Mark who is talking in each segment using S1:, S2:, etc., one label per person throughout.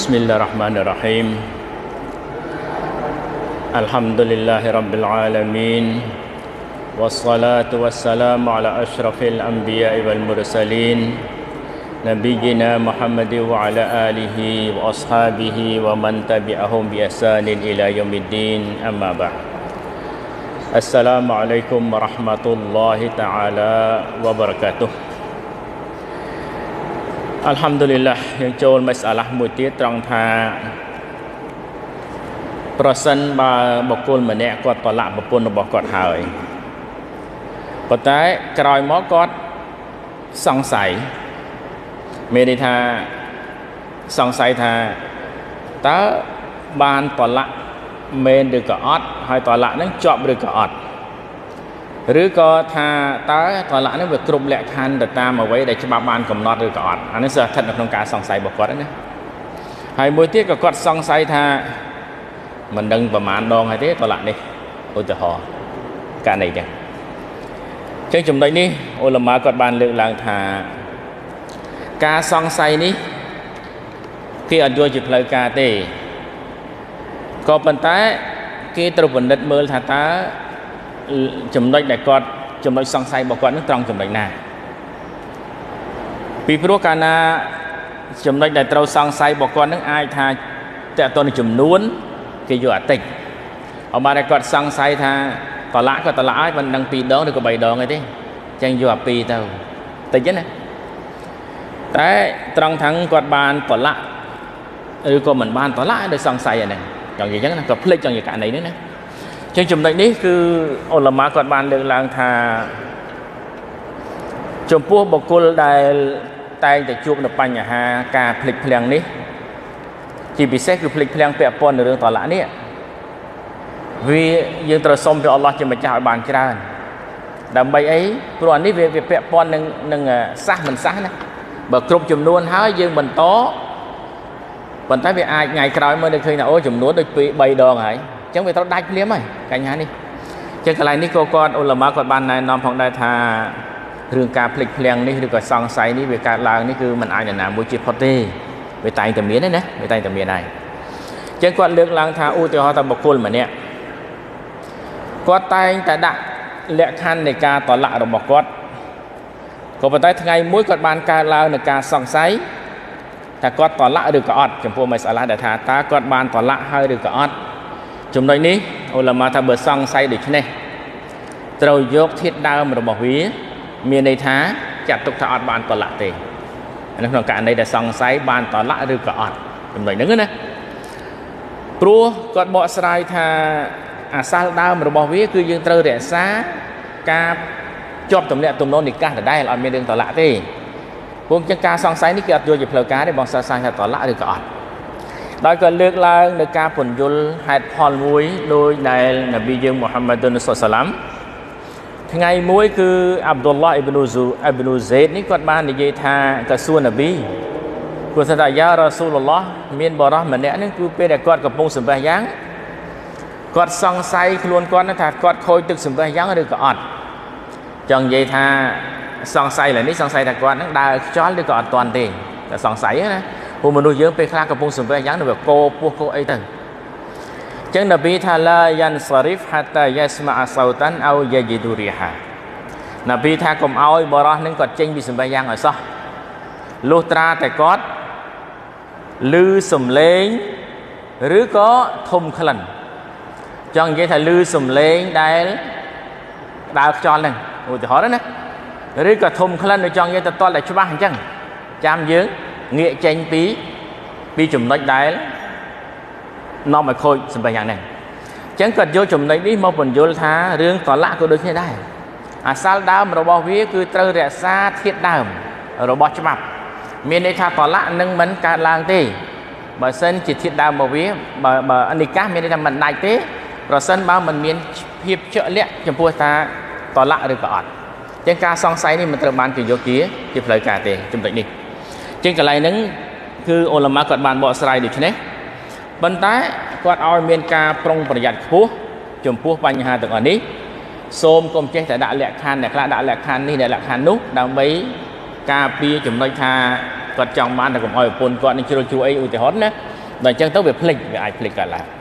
S1: بسم الله الرحمن الرحيم الحمد لله رب العالمين والصلاة والسلام على أشرف الأنبياء والمرسلين نبينا محمد وعلى آله وأصحابه ومن تبعهم بإحسان إلى يوم الدين أما بعد السلام عليكم ورحمة الله تعالى وبركاتهอัลฮัมดุลิลละยังโจลมัสอะละห์មួយទៀតត្រង់ថាប្រសិនបើបុគ្គលម្នាក់គាត់តឡាក់ប្រពន្ធរបស់គាត់ហើយប៉ុន្តែក្រោយមកគាត់សង្ស័យមានន័យថាសង្ស័យថាតើបានតឡាក់មែនឬក៏អត់ហើយតឡាក់ហ្នឹងជាប់ឬក៏អត់ឬក៏ថាតើតឡាក់នេះវាគ្រប់លក្ខខណ្ឌទៅតាមអ្វីដែលច្បាប់បានកំណត់ឬក៏អត់អានេះស្ថិតនៅក្នុងការសង្ស័យរបស់គាត់ណាហើយមួយទៀតក៏គាត់សង្ស័យថាមិនដឹងប្រមាណដងហើយទេតឡាក់នេះឧទាហរណ៍ករណីចឹងចំណុចនេះឧលមាគាត់បានលើកឡើងថាការសង្ស័យនេះគេអត់យល់ជាផ្លូវការទេក៏ប៉ុន្តែគេត្រូវពិនិត្យមើលថាតើចំណុចដែលគាត់ចំណុចសង្ស័យរបស់គាត់នឹងត្រង់ចំណុចណាពីព្រោះកាលណាចំណុចដែលត្រូវសង្ស័យរបស់គាត់នឹងអាចថាតើតើចំនួនគេយកអាតិចអមតែគាត់សង្ស័យថាតឡាក់ក៏តឡាក់ហើយមិនដឹង2ដងឬក៏3ដងអីទេចឹងយកអា2ទៅតិចណាតែត្រង់ថាគាត់បានតឡាក់ឬក៏មិនបានតឡាក់ដោយសង្ស័យអាហ្នឹងចង់និយាយចឹងណាក៏ភ្លេចចង់និយាយករណីនេះណាចឹងចំណុចនេះគឺឧលមាគាត់បានលើកឡើងថាចំពោះបុគ្គលដែលតែងតែជួបនៅបញ្ហាការភ្លេចភ្លាំងនេះជាពិសេសគឺភ្លេចភ្លាំងពាក់ព័ន្ធនឹងរឿងតឡាក់នេះវាយើងត្រូវសុំពីអល់ឡោះជាម្ចាស់ឲ្យបានច្រើនដើម្បីអីព្រោះអានេះវាពាក់ព័ន្ធនឹងសះមិនសះណាបើគ្រប់ចំនួនហើយយើងបន្តប៉ុន្តែវាអាចថ្ងៃក្រោយមើលឃើញថាអូចំនួនដូច2 3 ដងហើយចឹងវាត្រូវដាច់ភ្លាមហើយបញ្ហានេះចឹងកន្លែងនេះក៏គាត់ឧលមាគាត់បានណែនាំផងដែរថារឿងការភ្លេចភ្លាំងនេះឬក៏សង្ស័យនេះវាកើតឡើងនេះគឺมันអាចនរណាមួយជាផុតទេវាតែងតែមានទេណាវាតែងតែមានហើយចឹងគាត់លើកឡើងថាឧទាហរណ៍ថាបុគ្គលម្នាក់គាត់តែងតែដាក់លក្ខខណ្ឌនៃការតឡាក់របស់គាត់ក៏ប៉ុន្តែថ្ងៃមួយគាត់បានកើតឡើងនឹងការសង្ស័យថាគាត់តឡាក់ឬក៏អត់ចំពោះម៉ៃសាឡាដែលថាតើគាត់បានតឡាក់ហើយឬក៏អត់ចំណុចនេះឧលមាថាបើសង្ស័យដូច្នេះត្រូវយកធាតុដើមរបស់វាមានន័យថាចាត់ទុកថាអត់បានតឡាក់ទេនៅក្នុងករណីដែលសង្ស័យបានតឡាក់ឬក៏អត់ចំណុចហ្នឹងណាព្រោះគាត់បកស្រាយថាអាសាលដើមរបស់វាគឺយើងត្រូវរក្សាការជាប់ទំនាក់ទំនងនិកាសដដែលអត់មានរឿងតឡាក់ទេព្រោះចឹងការសង្ស័យនេះគេអត់យល់ជាផ្លូវការទេបងសង្ស័យថាតឡាក់ឬក៏អត់ដោយក៏លើកឡើងនៅការពន្យល់ហេតុផលមួយដោយដែលនប៊ីយើងមូហាម៉ាត់សុសឡាមថ្ងៃមួយគឺអាប់ឌុលឡាហ៍អ៊ីប្នូហ្សេដនេះគាត់បាននិយាយថាក៏សួរនប៊ីគាត់ថាយ៉ារ៉ាស៊ូលឡោះមានបរិះម្នាក់នេះគឺពេលដែលគាត់កំពុងសម្បះយ៉ាងគាត់សង្ស័យខ្លួនគាត់ថាគាត់ខូចទឹកសម្បះយ៉ាងឬក៏អត់ចង់និយាយថាសង្ស័យឡើយនេះសង្ស័យថាគាត់នឹងដើរខ្យល់ឬក៏អត់ទាន់ទេតែសង្ស័យណាពួកមនុស្សយើងពេលខ្លះកំពុងសម្បះយ៉ាងនៅវាកោពោះកោអីទៅចឹងនប៊ីថាឡាយ៉ានសារីហ្វហាតាយ៉ាស្មាអសោតានអូយ៉ាជីឌូរីហានប៊ីថាកុំឲ្យបរោះនឹងគាត់ចេញពីសម្បះយ៉ាងឲ្យសោះលុះត្រាតែគាត់ឮសំឡេងឬក៏ធំក្លិនចង់និយាយថាឮសំឡេងដែលដើរខ្យល់ហ្នឹងឧទាហរណ៍ណាឬក៏ធំក្លិនចង់និយាយទៅតល់តែច្បាស់អញ្ចឹងចាំយើងងាកចេញពីចំណុចដែលនាំឲ្យខូចសម្បត្តិយ៉ាងហ្នឹងអញ្ចឹងគាត់យកចំណុចនេះមកពន្យល់ថារឿងតឡាក់ក៏ដូចគ្នាដែរអាសាលដើមរបស់វាគឺត្រូវរក្សាធាតុដើមរបស់ច្បាប់មានន័យថាតឡាក់នឹងមិនកើតឡើងទេបើសិនជាធាតុដើមរបស់វាបើអនិកាសមានន័យថាមិនដាច់ទេប្រសិនបើមិនមានភាពជាក់លាក់ចំពោះថាតឡាក់ឬក៏អត់អញ្ចឹងការសង្ស័យនេះមិនត្រូវបានគេយកជាផ្លូវការទេចំណុចនេះជាងកន្លែងហ្នឹងគឺឧលមាគាត់បានបកស្រាយដូច្នេះប៉ុន្តែគាត់ឲ្យមានការប្រុងប្រយ័ត្នខ្ពស់ចំពោះបញ្ហាទាំងអស់នេះសូមកុំចេះតែដាក់លក្ខខណ្ឌអ្នកខ្លះដាក់លក្ខខណ្ឌនេះអ្នកលក្ខខណ្ឌនោះដើម្បីការពារចំណុចថា គាត់ចង់បានតែកុំឲ្យប្រពន្ធគាត់នឹងជ្រុលជួអីឧទាហរណ៍ណាដល់អញ្ចឹងទៅវាភ្លេចវាអាចភ្លេចកើតឡើង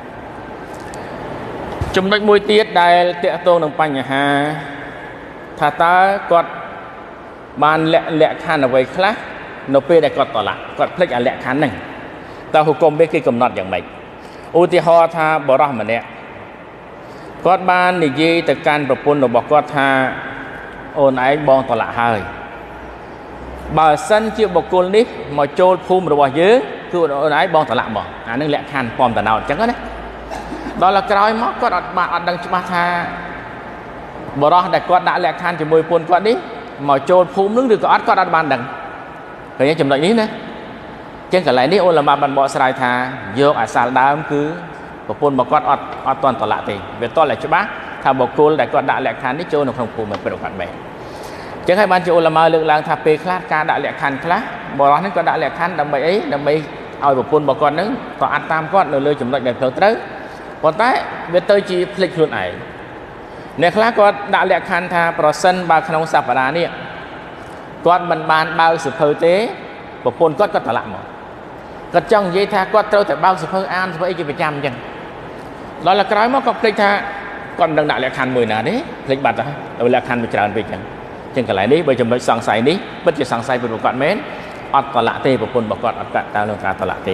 S1: ចំណុចមួយទៀតដែលតាក់ទងនឹងបញ្ហាថាតើគាត់បានលក្ខខណ្ឌអ្វីខ្លះនៅពេលដែលគាត់តឡាក់គាត់ភ្លេចអាលក្ខខណ្ឌហ្នឹងតើហុគមវាគេកំណត់យ៉ាងម៉េចឧទាហរណ៍ថាបរិសម្នាក់គាត់បាននិយាយទៅកាន់ប្រពន្ធរបស់គាត់ថាអូនឯងបងតឡាក់ហើយបើសិនជាបុគ្គលនេះមកចូលភូមិរបស់យើងគឺអូនឯងបងតឡាក់មកអានឹងលក្ខខណ្ឌពំតណោតអញ្ចឹងណាដល់ដល់ក្រោយមកគាត់អត់ដឹងច្បាស់ថាបរិសដែលគាត់ដាក់លក្ខខណ្ឌជាមួយប្រពន្ធគាត់នេះមកចូលភូមិនឹងឬក៏អត់គាត់អត់បានដឹងឃើញចំណុចនេះណាចឹងកន្លែងនេះអូឡាម៉ាបានបកស្រាយថាយកអាសាលដើមគឺប្រពន្ធរបស់គាត់អត់ទាន់តឡាក់ទេវាតតែច្បាស់ថាបុគ្គលដែលគាត់ដាក់លក្ខខណ្ឌនេះចូលនៅក្នុងភូមិមិនប្រកាសមែនចឹងហើយបានជាអូឡាម៉ាលើកឡើងថាពេលខ្លះការដាក់លក្ខខណ្ឌខ្លះបរិសហ្នឹងគាត់ដាក់លក្ខខណ្ឌដើម្បីអីដើម្បីឲ្យប្រពន្ធរបស់គាត់ហ្នឹងក៏អាចតាមគាត់នៅលើចំណុចដែលត្រូវប៉ុន្តែវាទៅជាភ្លេចខ្លួនឯងអ្នកខ្លះគាត់ដាក់លក្ខខណ្ឌថាប្រសិនបើក្នុងសប្តាហ៍នេះគាត់មិនបានបើកសិភៅទេប្រពន្ធគាត់តឡាក់មកគាត់ចង់និយាយថាគាត់ត្រូវតែបើកសិភៅអានសិភៅអីជាប្រចាំអញ្ចឹងដល់តែក្រោយមកគាត់ភ្លេចថាគាត់មិនដឹងដាក់លក្ខខណ្ឌមួយណាទេភ្លេចបាត់ទៅលក្ខខណ្ឌវាច្រើនពេកអញ្ចឹងកន្លែងនេះបើចំណុចសង្ស័យនេះពិតជាសង្ស័យពីគាត់មែនអត់តឡាក់ទេប្រពន្ធរបស់គាត់អត់កាត់តាមនឹងការតឡាក់ទេ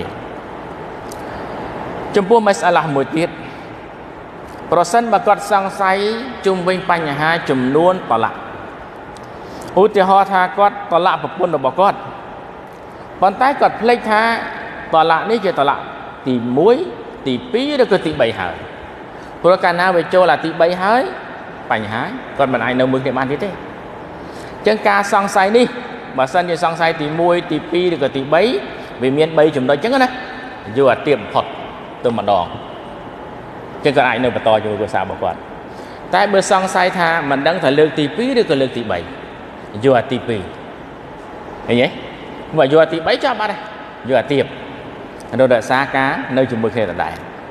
S1: ចំពោះម៉ាសាឡាមួយទៀតប្រសិនបើគាត់សង្ស័យជុំវិញបញ្ហាចំនួនតឡាក់ឧទាហរណ៍ថាគាត់តឡាក់ប្រពន្ធរបស់គាត់ប៉ុន្តែគាត់ភ្លេចថាតឡាក់នេះជាតឡាក់ទី1ទី2ឬក៏ទី3ហើយព្រោះកាលណាវាចូលអាទី3ហើយបញ្ហាគាត់មិនអាចនៅមួយគ្នាបានទៀតទេអញ្ចឹងការសង្ស័យនេះបើសិនជាសង្ស័យទី1ទី2ឬក៏ទី3វាមាន3ចំណុចអញ្ចឹងណាយកអាទៀបបំផុតទៅម្ដងចឹងគាត់អាចនៅបន្តជាមួយគ្រួសាររបស់គាត់តែបើសង្ស័យថាមិនដឹងថាលើកទី2ឬក៏លើកទី3យកអាទី2ឃើញទេបើយកអាទី3ចប់បាត់ហើយយកអាទៀបរក្សាការនៅជាមួយគ្នាដដែល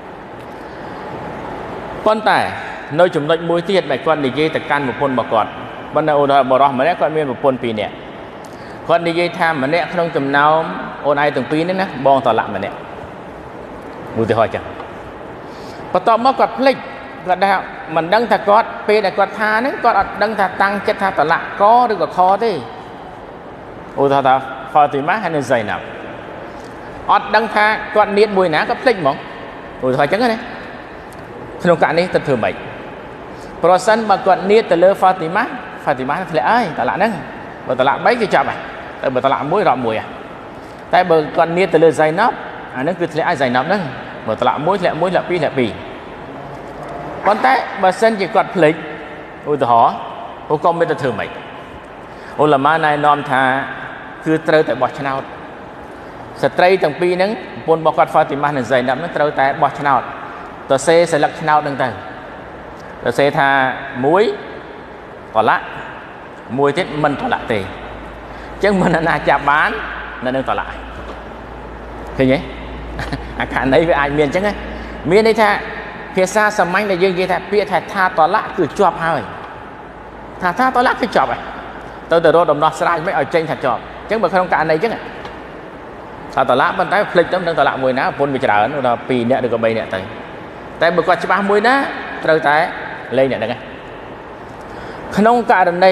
S1: ប៉ុន្តែនៅចំណុចមួយទៀតដែលគាត់និយាយទៅកាន់ប្រពន្ធរបស់គាត់ប៉ុន្តែអូនបរោះម្នាក់គាត់មានប្រពន្ធ2នាក់គាត់និយាយថាម្នាក់ក្នុងចំណោមអូនឯងទាំងពីរនេះណាបងតឡាក់ម្នាក់ឧទាហរណ៍ចឹងបន្ទាប់មកគាត់ភ្លេចគាត់ថាមិនដឹងថាគាត់ពេលដែលគាត់ថាហ្នឹងគាត់អត់ដឹងថាតាំងចិត្តថាតឡាក់កឬក៏ខទេឧទាហរណ៍ថាហ្វាទីម៉ាហើយនៅហ្សៃណាប់អត់ដឹងថាគាត់នៀតមួយណាគាត់ភ្លេចហ្មងឧទាហរណ៍ចឹងណាក្នុងករណីនេះទៅធ្វើម៉េចប្រសិនបើគាត់នៀតទៅលើហ្វាទីម៉ាធ្លាក់ហើយតឡាក់ហ្នឹងបើតឡាក់3គឺចាប់ហើយតែបើតឡាក់1រាប់មួយតែបើគាត់នៀតទៅលើហ្សៃណាប់អាហ្នឹងគឺធ្លាក់ហើយហ្សៃណាប់ហ្នឹងបើតឡាក់1ធ្លាក់2ធ្លាក់2ប៉ុន្តែបើសិនជាគាត់ភ្លេចឧទាហរណ៍ពួកគាត់មានទៅធ្វើម៉េចអូឡាម៉ាណែនាំថាគឺត្រូវតែបោះឆ្នោតស្ត្រីទាំងពីរហ្នឹងប្រពន្ធរបស់គាត់ហ្វាទីម៉ានិងហ្សៃណាប់ហ្នឹងត្រូវតែបោះឆ្នោតទៅសេសិលឹកឆ្នោតហ្នឹងទៅសេថា1តឡាក់1ទៀតមិនតឡាក់ទេអញ្ចឹងមិនណាចាប់បាននៅនឹងតឡាក់ឃើញទេអាខណីវាអាចមានអញ្ចឹងមានន័យថាភាសាសាមញ្ញដែលយើងនិយាយថាពាក្យថាតឡាក់គឺជាប់ហើយថាតឡាក់គឺជាប់ហើយទៅរកដំណោះស្រាយមិនឲ្យចេញថាជាប់អញ្ចឹងបើក្នុងករណីអញ្ចឹងថាតឡាក់ប៉ុន្តែភ្លេចទៅនឹងតឡាក់មួយណាប្រពន្ធវាច្រើនដល់2នាក់ឬក៏3នាក់ទៅតែបើគាត់ច្បាស់មួយណាត្រូវតែលេងអ្នកហ្នឹងក្នុងករណី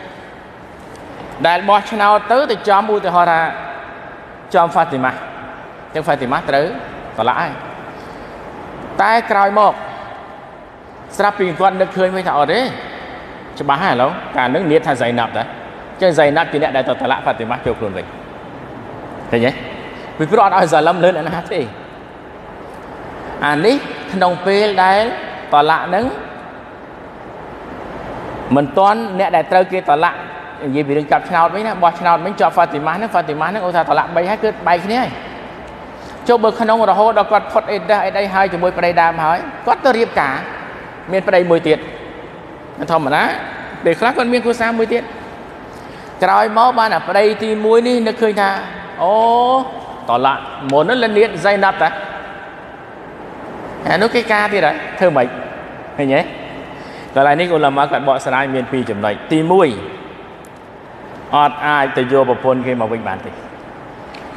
S1: ដែលបោះឆ្នោតទៅចំឧទាហរណ៍ថាចំហ្វាទីម៉ាចឹងហ្វាទីម៉ាត្រូវតឡាក់ហើយតែក្រោយមកស្រាប់ពីគាត់នឹកឃើញវិញថាអត់ទេច្បាស់ហើយឥឡូវកាលហ្នឹងនៀតថាហ្សៃណាប់តាចឹងហ្សៃណាប់ជាអ្នកដែលតឡាក់ហ្វាទីម៉ាចូលខ្លួនវិញឃើញទេពីព្រោះអត់ឲ្យសាឡឹមលឿនណាទេអានេះក្នុងពេលដែលតឡាក់ហ្នឹងមិនទាន់អ្នកដែលត្រូវគេតឡាក់និយាយពីរឿងចាប់ឆ្នោតវិញណាបោះឆ្នោតវិញជាប់ហ្វាទីម៉ាហ្នឹងអូថាតឡាក់3ហើយគឺបែកគ្នាហើយចុះបើក្នុងរហូតដល់គាត់ផុតអេដេហើយជាមួយប្តីដើមហើយគាត់ទៅរៀបការមានប្តីមួយទៀតធម្មតាពេលខ្លះគាត់មានគ្រួសារមួយទៀតក្រោយមកបានអាប្តីទី1នេះនឹកឃើញថាអូតឡាក់មុននោះលនៀតហ្សៃណាប់តាអានោះគេការទៀតហើយធ្វើម៉េចឃើញទេកន្លែងនេះឧលាម៉ាគាត់បកស្រាយមាន2ចំណុចទី1អត់អាចទៅយកប្រពន្ធគេមកវិញបានទេ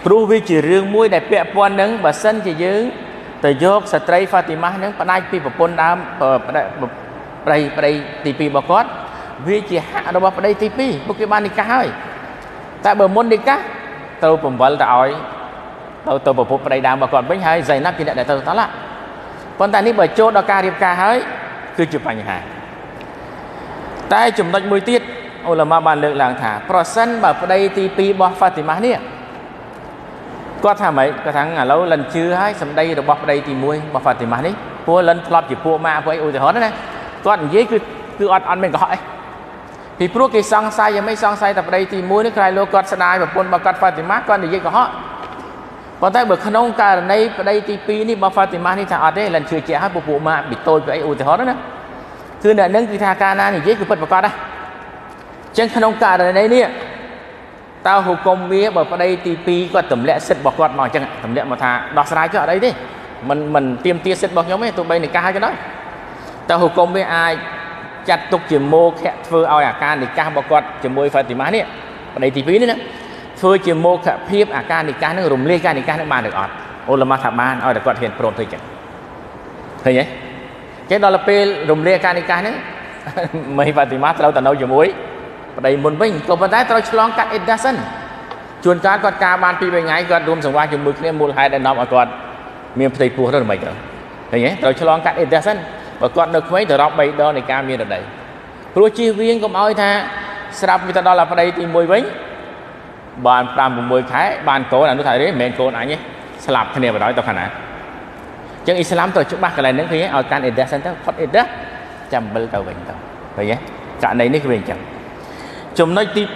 S1: ព្រោះវាជារឿងមួយដែលពាក់ព័ន្ធនឹងបើសិនជាយើងទៅយកស្ត្រីហ្វាទីម៉ានឹងផ្ដាច់ពីប្រពន្ធដើមប្តីទី2របស់គាត់វាជាហក្សរបស់ប្តីទី2ពួកគេបាននិកាសហើយតែបើមុននិកាសទៅបង្វិលទៅឲ្យទៅប្រពន្ធប្តីដើមរបស់គាត់វិញហើយហ្សៃណាប់ជាអ្នកដែលទៅតឡាប៉ុន្តែនេះបើចូលដល់ការរៀបការហើយគឺជាបញ្ហាតែចំណុចមួយទៀតអ៊ុលាម៉ាបានលើកឡើងថាប្រសិនបើប្តីទី2របស់ហ្វាទីម៉ានេះគាត់ថាម៉េចគាត់ថាឥឡូវលិនជឿហើយសម្ដីរបស់ប្តីទី1របស់ហ្វាទីម៉ានេះព្រោះលិនធ្លាប់ជាពួកម៉ាពួកអ៊ីឧទាហរណ៍ណាគាត់និយាយគឺអត់មានកុហកអីពីព្រោះគេសង្ស័យយ៉ាងម៉េចសង្ស័យតែប្តីទី1នេះក្រៃលោកគាត់ស្ដាយប្រពន្ធរបស់គាត់ហ្វាទីម៉ាគាត់និយាយកុហកប៉ុន្តែបើក្នុងករណីប្តីទី2នេះរបស់ហ្វាទីម៉ានេះថាអត់ទេលិនជឿជាក់ហើយពួកម៉ាប៊ីតូចពីអីឧទាហរណ៍ណាគឺអ្នកនឹងគឺថាការណានិយាយគឺពិតប្រាកដដែរអញ្ចឹងក្នុងករណីនេះតើហុគមវាបើប្តីទី2គាត់ទម្លាក់សិទ្ធិរបស់គាត់មកអញ្ចឹងទម្លាក់មកថាដោះស្រាយចុះអត់អីទេមិនទាមទារសិទ្ធិរបស់ខ្ញុំទេទោះបីនិកាសហើយក៏ដោយតើហុគមវាអាចចាត់ទុកជាមោខៈធ្វើឲ្យអាការនិកាសរបស់គាត់ជាមួយហ្វាទីម៉ានេះប្តីទី2នេះណាធ្វើជាមោខៈភាពអាការនិកាសនឹងរំលាយការនិកាសនឹងបានឬអត់អ៊ុលាម៉ាថាបានឲ្យតែគាត់ហ៊ានព្រមធ្វើអញ្ចឹងឃើញទេគេដល់ពេលរំលាយការនិកាសហ្នឹងមីហ្វាទីម៉ាត្រូវតែនៅជាមួយប្តីមុនវិញក៏ប៉ុន្តែត្រូវឆ្លងកាត់អ៊ីដាសិនជួនកាលគាត់ការបាន2 3ថ្ងៃគាត់រួមសង្វាស់ជាមួយគ្នាមូលហេតុដែលនាំឲ្យគាត់មានផ្ទៃពោះទៅមិនទៅឃើញទេត្រូវឆ្លងកាត់អ៊ីដាសិនបើគាត់នៅក្មេងទៅរាប់3ដងនៃការមានរដីព្រោះជៀសវាងកុំឲ្យថាស្រាប់វាទៅដល់ប្តីទី1វិញបាន5 6ខែបានកូនអានោះថាទេមិនមែនកូនអញទេស្លាប់គ្នាបណ្ដោយទៅខាងណាអញ្ចឹងអ៊ីស្លាមត្រូវច្បាស់កន្លែងហ្នឹងឃើញឲ្យកាន់អ៊ីដាសិនទៅផុតអ៊ីដាចាំវិលទៅវិញទៅឃើញទេករណីនេះគឺវាអញ្ចឹងចំណុចទី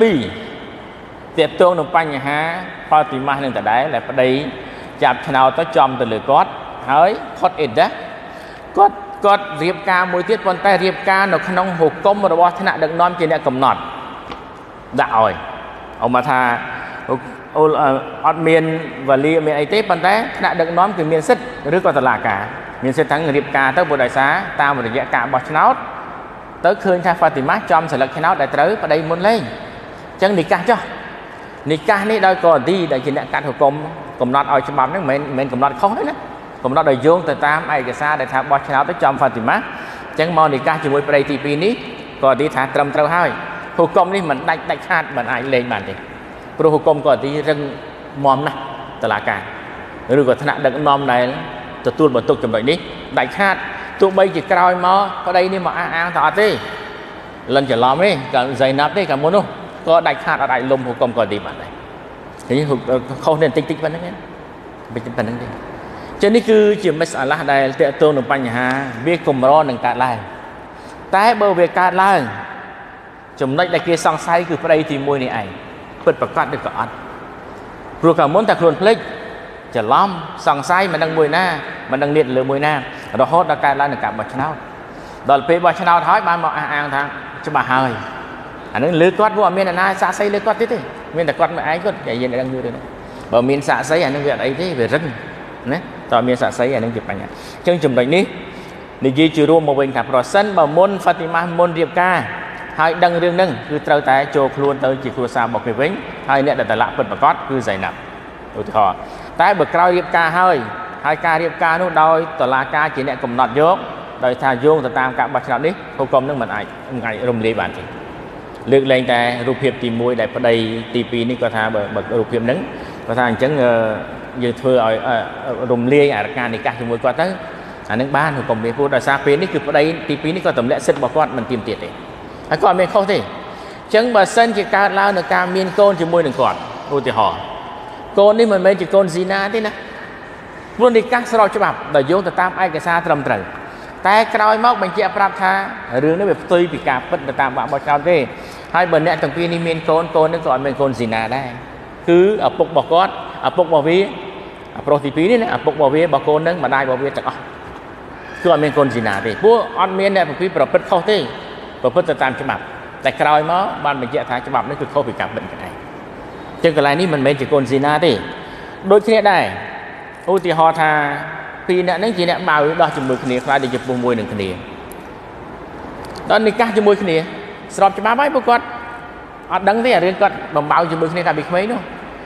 S1: 2ទាក់ទងនឹងបញ្ហាហ្វាទីម៉ានឹងដដែលដែលប្តីចាប់ឆ្នោតទៅចំទៅលើគាត់ហើយផុតអ៊ីដាគាត់រៀបការមួយទៀតប៉ុន្តែរៀបការនៅក្នុងហុគមរបស់ថ្នាក់ដឹកនាំជាអ្នកកំណត់ដាក់ឲ្យអមកថាអត់មានវ៉ាលីមានអីទេប៉ុន្តែថ្នាក់ដឹកនាំគឺមានសិទ្ធិឬក៏តុលាការមានសិទ្ធិទាំងរៀបការទៅព្រោះដោយសារតាមរយៈការបោះឆ្នោតទៅឃើញថាហ្វាទីម៉ាចំសិលឹកឆ្នោតដែលត្រូវប្តីមុនលេងអញ្ចឹងនិកាសចុះនិកាសនេះដោយកោឌីដែលជាអ្នកកាត់ហុគមកំណត់ឲ្យច្បាប់ហ្នឹងមិនមែនកំណត់ខុសទេណាកំណត់ឲ្យយោងទៅតាមឯកសារដែលថាបោះឆ្នោតទៅចំហ្វាទីម៉ាអញ្ចឹងមកនិកាសជាមួយប្តីទី2នេះកោឌីថាត្រឹមត្រូវហើយហុគមនេះមិនដាច់ខាតមិនអាចលេងបានទេព្រោះហុគមកោឌីរឹងមាំណាស់តុលាការឬក៏ថ្នាក់ដឹកនាំដែលទទួលបន្ទុកចំណុចនេះដាច់ខាតទោះបីជាក្រោយមកប្តីនេះមកអះអាងថាអត់ទេលិនច្រឡំទេកាលហ្សៃណាប់ទេកាលមុននោះក៏ដាច់ខាតអត់អាចលុំហុគមកោឌីបានដែរឃើញខុសនេះបន្តិចប៉ុណ្្នឹងទេប៉ុណ្្នឹងទេចឹងនេះគឺជាមិសអាឡាស់ដែលតេតងនឹងបញ្ហាវាកម្រនឹងកើតឡើងតែបើវាកើតឡើងចំណុចដែលគេសង្ស័យគឺប្តីទី1នេះឯងពិតប្រកបឬក៏អត់ព្រោះកាលមុនតែខ្លួនភ្លេចច្រឡំសង្ស័យមិនដឹងមួយណាមិនដឹងនេះលើមួយណារហូតដល់កើតឡើងនឹងការបោះឆ្នោតដល់ពេលបោះឆ្នោតហើយបានមកអះអាងថាច្បាស់ហើយអានឹងលើគាត់វាអត់មានអ្នកណាសាកសីលើគាត់ទេមានតែគាត់មួយឯងគាត់និយាយដឹងយូរទេបើមានសាកសីអានឹងវាអត់អីទេវារឹងណាតើមានសាកសីអានឹងជាបញ្ហាអញ្ចឹងចំណុចនេះនិយាយជារួមមកវិញថាប្រសិនបើមុនហ្វាទីម៉ាមុនរៀបការហើយដឹងរឿងហ្នឹងគឺត្រូវតែចូលខ្លួនទៅជាគ្រួសាររបស់គេវិញហើយអ្នកដែលតឡាក់ពិតប្រាកដគឺហ្សៃណាប់ឧទាហរណ៍តែបើក្រោយរៀបការហើយការរៀបការនោះដោយតុលាការជាអ្នកកំណត់យកដោយថាយោងទៅតាមការបោះឆ្នោតនេះហុគមនឹងមិនអាចរំលាយបានទេលើកលែងតែរូបភាពទី1ដែលប្តីទី2នេះគាត់ថាបើរូបភាពហ្នឹងគាត់ថាអញ្ចឹងយើងធ្វើឲ្យរំលាយអាការនិកាសជាមួយគាត់ទៅអានឹងបានហុគមវាព្រោះដោយសារពេលនេះគឺប្តីទី2នេះគាត់ទម្លាក់សិទ្ធិរបស់គាត់មិនទៀមទាត់ទេហើយគាត់មានខុសទេអញ្ចឹងបើសិនជាកើតឡើងនៅការមានកូនជាមួយនឹងគាត់ឧទាហរណ៍កូននេះមិនមែនជាកូនស៊ីណាទេណាព្រោះនិកាសស្របច្បាប់ដែលយោងទៅតាមឯកសារត្រឹមត្រូវតែក្រោយមកបញ្ជាក់ប្រាប់ថារឿងនេះវាផ្ទុយពីការពិតទៅតាមបាក់បោះឆ្នោតទេហើយបើអ្នកទាំងពីរនេះមានកូននេះក៏អត់មានកូនស៊ីណាដែរគឺឪពុករបស់គាត់ឪពុករបស់វាប្រុសទី2នេះណាឪពុករបស់វារបស់កូននឹងម្ដាយរបស់វាទាំងអស់គឺអត់មានកូនស៊ីណាទេព្រោះអត់មានអ្នកប្រព្រឹត្តខុសទេប្រព្រឹត្តទៅតាមច្បាប់តែក្រោយមកបានបញ្ជាក់ថាច្បាប់នេះគឺខុសពីការពិតខ្លួនឯងចឹងកន្លែងនេះមិនមែនជាកូនស៊ីណាទេដូចគ្នាដែរឧទាហរណ៍ថាពីរអ្នកហ្នឹងជាអ្នកបៅដោះជាមួយគ្នាខ្លាចតែជាពុះមួយនឹងគ្នាដល់និកាសជាមួយគ្នាស្របច្បាប់ហើយពួកគាត់អត់ដឹងទេអារឿងគាត់បំបៅជាមួយគ្នាកាលពីក្មេងនោះ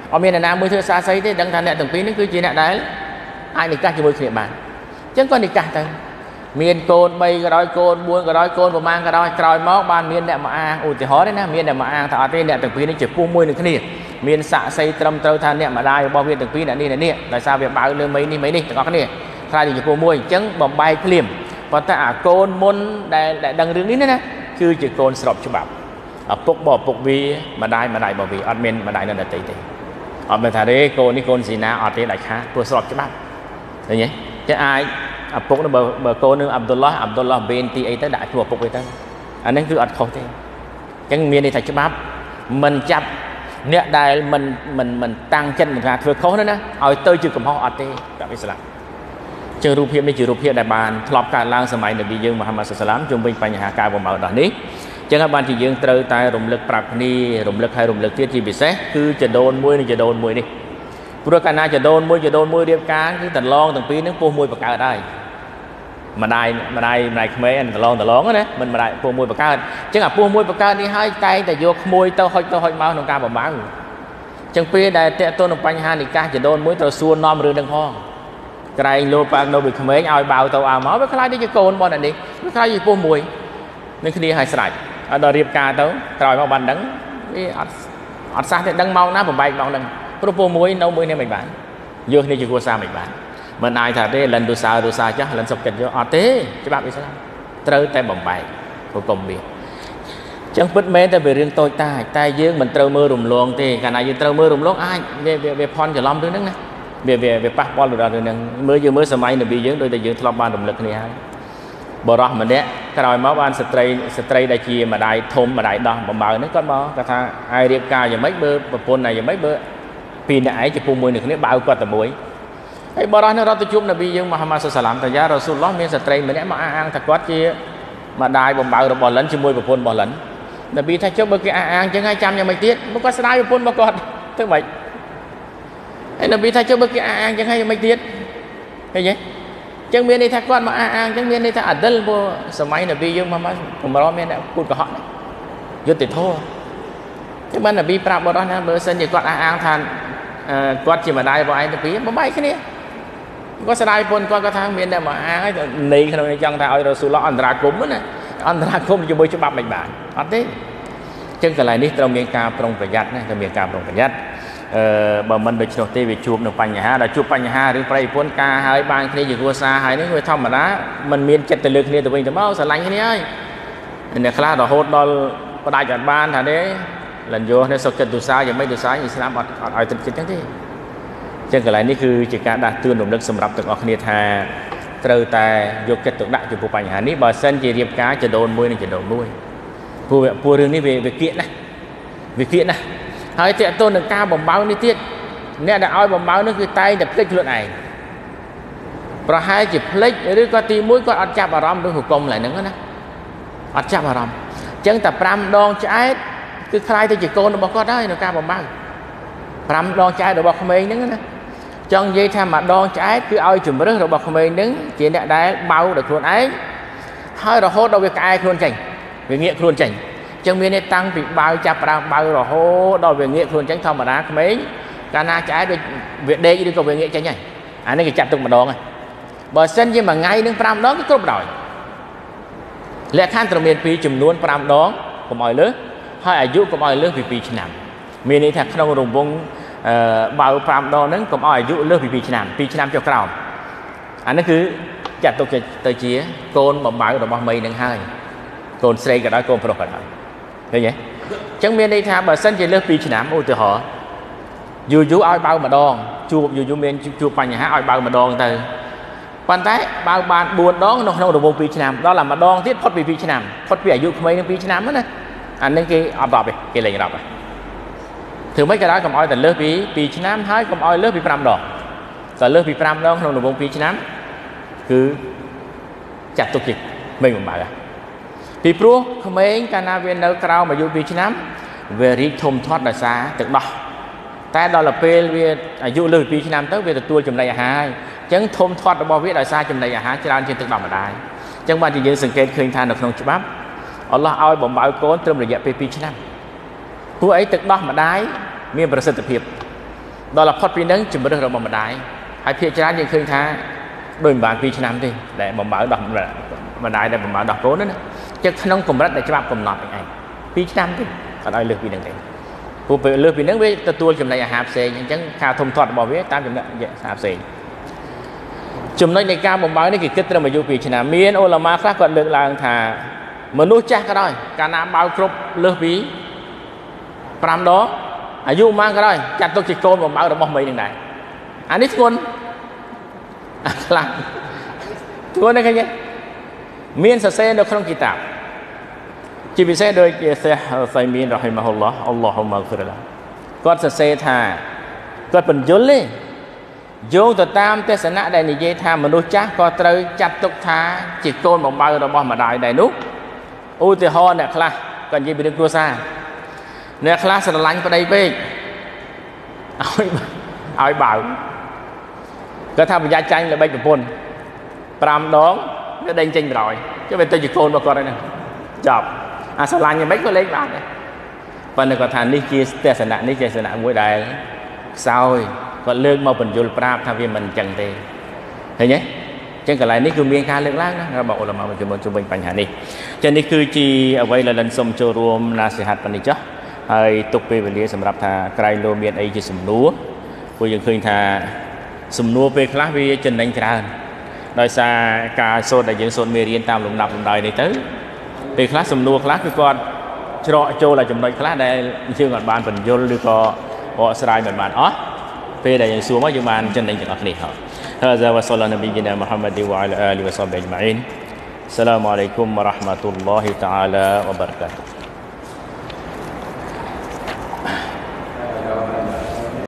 S1: ở miền Nam mới thưa xa xây thế đăng thành nè từng phí nó cứ chỉ nè đấy ai đi cắt cho môi trường bạn chẳng có đi cắt thôi miền cồn bay cái đói cồn buôn cái đói cồn và mang cái đói còi máu ban miền nè mà ăn ủi thì hỏi đấy nè miền nè mà ăn thọ tên nè từng phí nó chỉ phu môi được cái này miền xạ xây trầm trâu than nè mà đai bao miền từng phí nè đi nè tại sao việc bao lương mấy đi có cái này thay thì chỉ phu môi chẳng bầm bay liềm và ta cồn môn đại đằng đườngนี้นะคือchỉ cồn sọp cho bảoปุกบ่ปุกวีมาได้บ่วีอัดเมนมาได้นั่นตีอัดเป็นทาเรโกนี่โกนสีนาอัดที่ไหนคะตัวสอบจะบ้างอย่างนี้จะอายปุกนั่นเบอร์โกนึงอับดุลลาห์เบนตีไอ้ตั้งด่าชัวปุกไปตั้งอันนั้นคืออัดเขาเองยังมีในไทยจะบ้ามันจับเนี่ยได้มันตั้งchânเหมือนกันเพื่อเขานั่นนะเอาเตยจืดกับเขาอัดที่แบบอิสลามเจอรูปเพียบในจืดรูปเพียบในบ้านทลอบการล้างสมัยนบียึงมุฮัมมัดสุลตัมจงเป็นปัญหาการบ่มเบาตอนนี้จังหวะบางทียังเตยตายรวมเลิกปรับนี่รวมเลิกให้รวมเลิกที่ที่พิเศษคือจะโดนมวยนี่จะโดนมวยนี่ผู้รักการน่าจะโดนมวยเรียบการคือแต่ลองตั้งปีนึงปูมวยประกาศได้มาได้เขมรแต่ลองนะมันมาได้ปูมวยประกาศจังหวะปูมวยประกาศนี่ให้ใจแต่โยกมวยเต้าหอยเมาหนุ่มกาบ่บ้างจังปีได้แต่ต้นหนุ่มปัญหาในการจะโดนมวยตัวส่วนนอมเรื่องดังห้องไกลโลปากโนบิเขมรเอาเบาเต้าเอาหมอไม่ใครได้จะโกนบอลอันนี้ไม่ใครอยู่ปูมวยนี่คือดีหายสลายดอเรียบกาเต้าตรอยมาบันดังอัดซาแต่ดังเมาหน้าผมใบมองดังโปรโปมวยน้องมวยเนี่ยไม่บ้านเยอะนี่จะกลัวซาไม่บ้านมันนายถ้าได้ลันดูซาจ้ะลันสกกันเยอะอัดเต้จะแบบอิสลามเตอแต่บ่มใบผู้กลมบีจังปิดเมแต่เป็นเรื่องโตยตายเยอะมันเตอมือรุมลงตีการนายยืนเตอมือรุมลงไอ้เวพรจะล้อมด้วยนั่งนะเวปักบอลหรืออะไรนั่งเมื่อสมัยนบีเยอะโดยแต่ยืนทลอบบ้านรุมลึกนี่ฮะบรอมันเนี่ยกระไรมาบ้านสตรีได้ชีมาได้ทมมาได้ดองบ่เบาๆนึกก็บ่กระทาไอเรียบกาอย่างไม่เบอร์ปนไหนอย่างไม่เบอร์ปีไหนจะปูมวยหนึ่งนี้เบากว่าแต่มวยไอ้บรอเนี่ยเราจะจุ่มนบียังมุฮัมมัดสุลตัมแต่ยาเราสุลล้อมีสตรีมาเนี่ยมาอ้างตะกัดชีมาได้บ่เบาเราบ่หลันชิมวยปนบ่หลันนบีถ้าเจ้าเบอร์กี้อ้างจะง่ายจำยังไม่เตี้ยมันก็สลายปนบ่กอดทั้งหมดไอ้นบีถ้าเจ้าเบอร์กี้อ้างจะง่ายยังไม่เตี้ยไอ้ยังจังเมียในทักก้อนมาอ้างจังเมียในทักอัดเดิลบ่สมัยนบียังมาผมรอเมียเนี่ยพูดกับเขายุติโทษจังมันนบีปราบบรอนะเบอร์เซนอย่างก้อนอ้างทานก้อนจีมาได้บ่ไอ้นบีบ่ใบแค่นี้ก็สลายปนก้อนก็ทางเมียเนี่ยมาอ้างไอ้ในขณะนี้จังทางเอาเราสู่ล้ออันตรากลมมั้งนะอันตรากลมจะบ่ฉบับไม่บานอัดเด้จังกะไรนี้เรามีการปรงประหยัดนะเรามีการปรงประหยัดบ่มันโดยเฉพาะที่วิจูบหนึ่งปัญหาเราจูบปัญหาหรือไปพ้นกาหายบางทีอยู่กัวซาหายนี่คือทำมาละมันมีเจ็ดตะลึกนี่ตัวเองจะเมาสลายแค่นี้ไอ้เนี่ยคลาดโหดดอลประดายจัดบ้านท่านนี้หลังโยในสกัดดูซายังไม่ดูซาอิสลามอัดติดจิตทั้งที่จังกะไรนี่คือจิตการดัดตื่นหนุ่มเล็กสำหรับตึกออกเนียธาเติร์แต่ยกเกิดตึกดักจูบปัญหานี้บ่เส้นจีเรียบกาจะโดนมวยนี่จะโดนมวยผู้เรื่องนี้เวเกียนะหายเตะต้นหนึ่งก้าวบ่มเบานี่เตี้ยเนี่ยได้เอาบ่มเบานี่คือไตแต่พลิกลุดไอประหายจิบพลิกหรือก็ตีมุ้ยก็อัดจับอารมณ์ด้วยหุกกลมหลายนึงนะอัดจับอารมณ์จังแต่ปรำดองใจคือใครที่จิโกนบอกก็ได้หนึ่งก้าวบ่มเบาปรำดองใจเดี๋ยวบอกเขาเองนึงนะจังยี่ทำมาดองใจคือเอาจุ่มเรื่องเดี๋ยวบอกเขาเองนึงchỉเนี่ยได้เบาเดี๋ยวคนไอ้ให้เราโหดเราไปไกลคนใจไปเงี้ยคนใจจังมีในตั้งปีเบาจับปลาเบาหรอโหดอยเวียงเงี้ยคนจังทำมาได้ไหมการน่าใจโดยเวียดเดย์ดีกว่าเวียงเงี้ยจังไงอันนี้ก็จับตุ้งมาดองไงบ่เส้นยี่มาไงนึงปลาดองก็กรบดอยและขั้นตระเมียนปีจุ่มนวลปลาดองก็มอยเลือให้อายุก็มอยเลือปีฉนำมีในแถบขนมรงวงเบาปลาดองนั้นก็มอยอายุเลือปีฉนำเจ้ากล่าวอันนั้นคือจับตุ้งเตยเจี๊ยโกนบ่เบาหรือบ่ไม่หนึ่งให้โกนเซย์ก็ได้โกนโปรก็ได้เห็นไหมจังเมียในทางแบบเส้นจะเลือกปีฉน้ำอุตหะอยู่เอาเบามาดองจูบอยู่เมียนจูบปัญหาเอาเบามาดองแต่ปันท้ายเบาบานบวนดองนอกระบบปีฉน้ำđó làมาดองที่พอดปีฉน้ำพอดปีอายุทำไมนึงปีฉน้ำนั่นนะอันนั้นคือเอาต่อไปเกี่ยอะไรกันต่อไปถึงไม่กระไรกับอ้อยแต่เลือกปีฉน้ำท้ายกับอ้อยเลือกปีปรำดอกแต่เลือกปีปรำดองนอกระบบปีฉน้ำคือจัดตุกจิตไม่เหมือนบ่ายปีพรุ่งขมิ้นการนาเวียนเนื้อกราวมาอยู่ปีฉน้ำเวริทมทอดดาษาตึกดอกแต่ดอลลาร์เปลเวียอายุเลยปีฉน้ำตั้งเวียตัวจำได้อาหารจังทมทอดระบอบเวียดาษาจำได้อาหารจานเช่นตึกดอกมาได้จังวันที่ยืนสังเกตเคยทานดอกนงฉบับอัลลอฮ์เอาบ่มเบาโกนเติมระยะปีฉน้ำผู้ไอ้ตึกดอกมาได้มีประสิทธิภาพ đó là phát năng chừng bữa rồi mà đại hay phía trái những khơi thá đôi bạn phía nam đi để mở đọc mà đại để mở đọc cố nữa chứ không cùng rất để cho bạn cùng nọt này phía nam đi còn ai lừa vì năng này phụ về lừa vì năng với tôi chừng này hạp xe nhưng chẳng khá thông thoát bảo viết tam chừng này hạp xe chừng nói này cao một báo này cái kết ra mà vô vì nam miền ô là ma khác còn được là thà mà nuôi chắc cái đó cả nam bao cướp lừa vì pram đóอายุมากก็ได้จัดตัวจิตโกนบอกมาเราบอกไม่ยังไงอันนี้ทุกคนหลังทุกคนได้แค่นี้เมียนเสนโดยครองกิตาบจีบิเซโดยเสใส่เมียนเราให้มาฮุลลอฮ์อัลลอฮุมะฟิรละก็เสธาก็เป็นยุลเลยโยงต่อตามเทศนาได้ในเยธามนุษย์จ้าก็เตยจัดตุกท้าจิตโกนบอกมาเราบอกมาได้ได้นุอุติฮอนเนี่ยคลาก่อนยีบิดึงตัวซาเนี่ยคลาสลันไปได้เป๊กเอาไอ้บ่าวก็ทำเป็นยาใจเลยใบกับปนปรามน้องก็เด้งจริงไปrồi chứ bên tôi chỉ côn vào con đây nè chọcสลันยังไม่ก็เล็กบ้านเนี่ยวันนี้ก็ทานนี่จีเตสนะนี่เจสนะมวยใดsaoก็เลือกมาเป็นยุลปราบทำให้มันจังเตเห็นไหมจังกับอะไรนี่คือเมียงการเลือกล้างนะเราบอกเรามาเป็นจำนวนจุบันปัญหานี้จังนี่คือจีเอาไว้ละลันสมโจรวมนาสิหัดปันนิจ้ะให้ตกไปวันนี้สำหรับทาไกลโลเมียนไอจีสมนัวผู้ยังเคยทาสมนัวไปคลาสวิจันดังกระดโดยสาการโซนได้ยังโซนเมียเรียนตามลำดับลำดับในเต้ไปคลาสสมนัวคลาสคือก่อนโจโจlàจำนวนคลาสได้ชื่อก่อนบานเป็นยลหรือก็พอสไลด์เหมือนบานอ๋อไปได้ยังซัวมาอยู่บานจันดังจากนี้ครับهذا وصلى نبينا محمد وعلى آله وصحبه أجمعين السلام عليكم ورحمة الله تعالى وبركاته